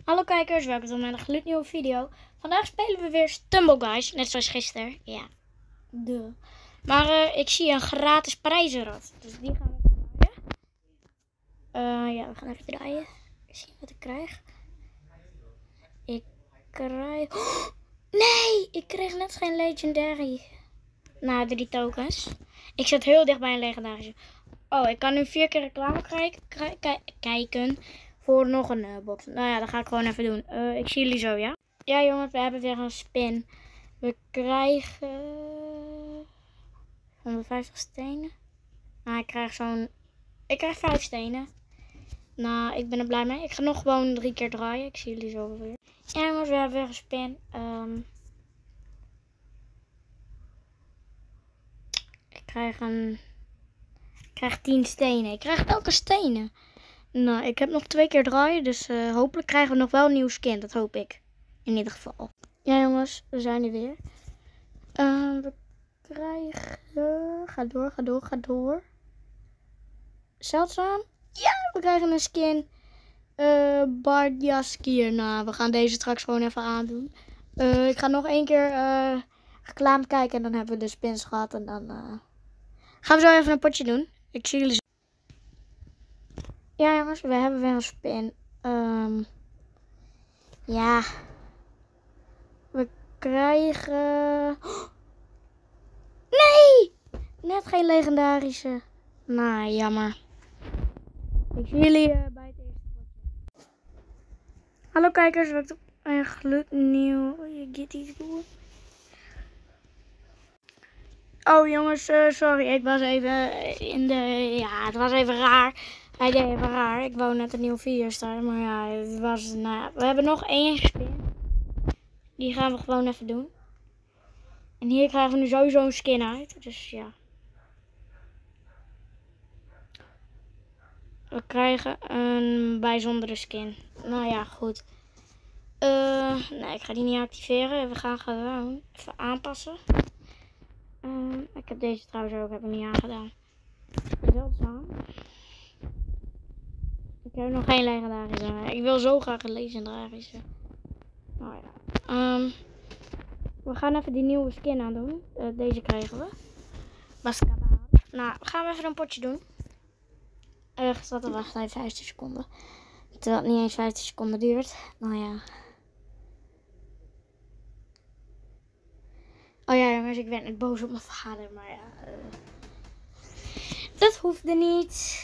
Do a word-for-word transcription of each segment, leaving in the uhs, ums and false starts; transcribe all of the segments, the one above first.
Hallo kijkers, welkom bij mijn gloednieuwe video. Vandaag spelen we weer Stumble Guys, net zoals gisteren. Ja, de. Maar uh, ik zie een gratis prijzenrad, dus die gaan we even draaien. Uh, ja, we gaan even draaien. Zien wat ik krijg. Ik krijg... Oh, nee, ik kreeg net geen legendary. Nou, drie tokens. Ik zit heel dicht bij een legendarische. Oh, ik kan nu vier keer reclame kijken. kijken. Voor nog een uh, box. Nou ja, dat ga ik gewoon even doen. Uh, ik zie jullie zo, ja? Ja jongens, we hebben weer een spin. We krijgen honderdvijftig stenen. Nou, ik krijg zo'n... Ik krijg vijf stenen. Nou, ik ben er blij mee. Ik ga nog gewoon drie keer draaien. Ik zie jullie zo weer. Ja jongens, we hebben weer een spin. Um... Ik krijg een... Ik krijg tien stenen. Ik krijg elke stenen. Nou, ik heb nog twee keer draaien, dus uh, hopelijk krijgen we nog wel een nieuw skin. Dat hoop ik. In ieder geval. Ja jongens, we zijn er weer. Uh, we krijgen... Ga door, ga door, ga door. Zeldzaam. Ja, we krijgen een skin. Uh, Bardjaskier. Nou, we gaan deze straks gewoon even aandoen. Uh, ik ga nog één keer uh, reclame kijken en dan hebben we de spins gehad. En dan uh, gaan we zo even een potje doen. Ik zie jullie zo. Ja jongens, we hebben weer een spin. Um, ja. We krijgen... Nee! Net geen legendarische. Nou, jammer. Ik zie jullie uh, bij het eerste potje. Hallo kijkers, welkom bij een gloednieuw... Je get iets goed. Oh jongens, uh, sorry. Ik was even in de... Ja, het was even raar. Hij deed even raar. Ik wou net een nieuwe video starten. Maar ja, het was... Nou ja, we hebben nog één spin. Die gaan we gewoon even doen. En hier krijgen we nu sowieso een skin uit. Dus ja. We krijgen een bijzondere skin. Nou ja, goed. Uh, nee, ik ga die niet activeren. We gaan gewoon even aanpassen. Uh, ik heb deze trouwens ook heb ik niet aangedaan. Zeldzaam. Ik heb nog geen legendarische. Ik wil zo graag een legendarische. Nou ja. Um, we gaan even die nieuwe skin aan doen. Uh, deze krijgen we. Basketbal. Nou, gaan we even een potje doen. Uh, gestart te wachten vijftien seconden. Terwijl het niet eens vijftien seconden duurt. Nou ja. Oh ja jongens, ik werd net boos op mijn vader. Maar ja. Uh, dat hoefde niet.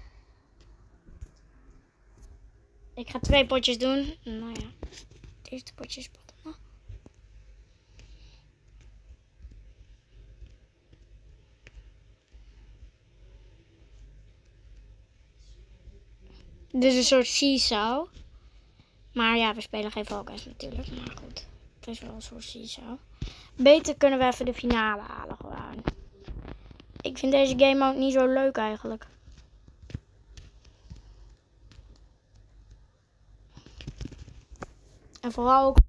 Ik ga twee potjes doen. Nou ja. Het eerste potje is begonnen. Dit is een soort seesaw. Maar ja, we spelen geen Fall Guys natuurlijk. Maar goed. Het is wel een soort seesaw. Beter kunnen we even de finale halen gewoon. Ik vind deze game ook niet zo leuk eigenlijk. En vooral ook...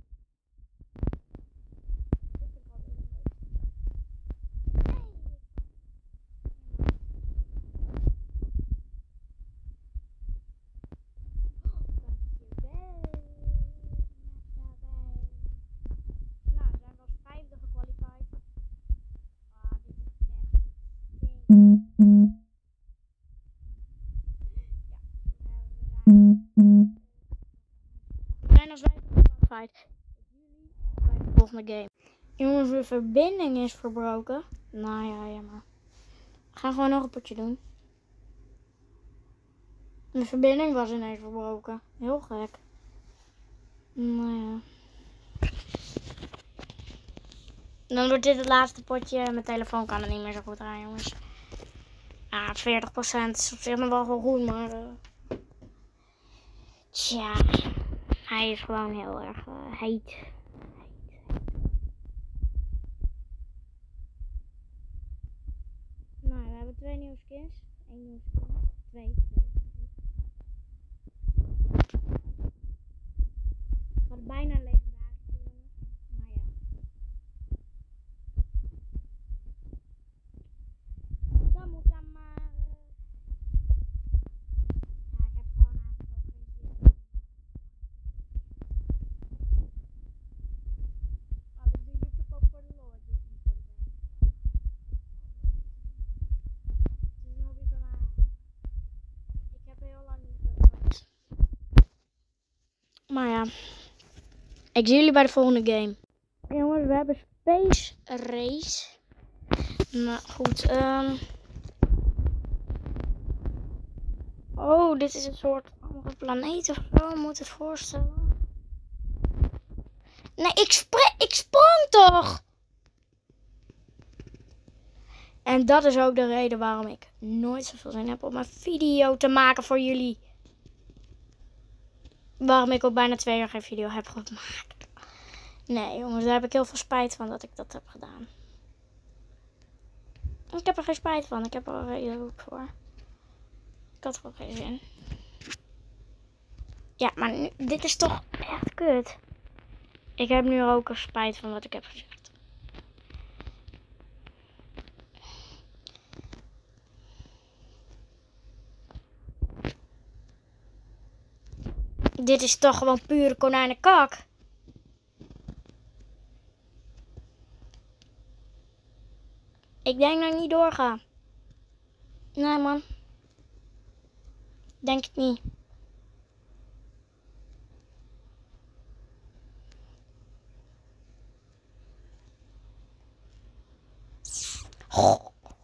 We zijn als wij bij de volgende game. Jongens, de verbinding is verbroken. Nou ja, jammer. We gaan gewoon nog een potje doen. De verbinding was ineens verbroken. Heel gek. Nou ja. Dan wordt dit het laatste potje. Mijn telefoon kan het niet meer zo goed aan, jongens. Ah, veertig procent is op zich nog wel gewoon goed, maar... Uh... Tja, hij is gewoon heel erg uh, heet. Nou, we hebben twee nieuwe skins. Eén nieuwe skin. Twee, twee, twee. We hadden bijna een legendarische, jongens. Maar ja. Dan moet dan maar... Ja, ik heb gewoon eigenlijk ook geen zin. Maar ja. Ik zie jullie bij de volgende game. Jongens, we hebben Space Race. Nou goed. Um... Oh, dit is een soort andere planeet of zo. Moet het voorstellen. Nee, ik, spre ik sprong toch! En dat is ook de reden waarom ik nooit zoveel zin heb om een video te maken voor jullie. Waarom ik al bijna twee jaar geen video heb gemaakt. Nee jongens, daar heb ik heel veel spijt van dat ik dat heb gedaan. Ik heb er geen spijt van. Ik heb er een reden ook voor. Ik had gewoon geen zin. Ja, maar nu, dit is toch echt kut. Ik heb nu ook een spijt van wat ik heb gezegd. Dit is toch gewoon pure konijnenkak. Ik denk dat ik niet doorga. Nee man. Denk ik niet. Oh.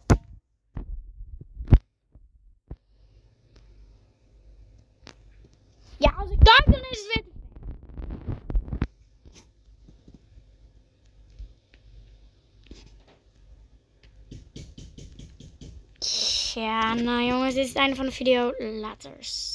Ja, als ik duik dan is het weer... Ja, nou jongens, dit is het einde van de video. Laters.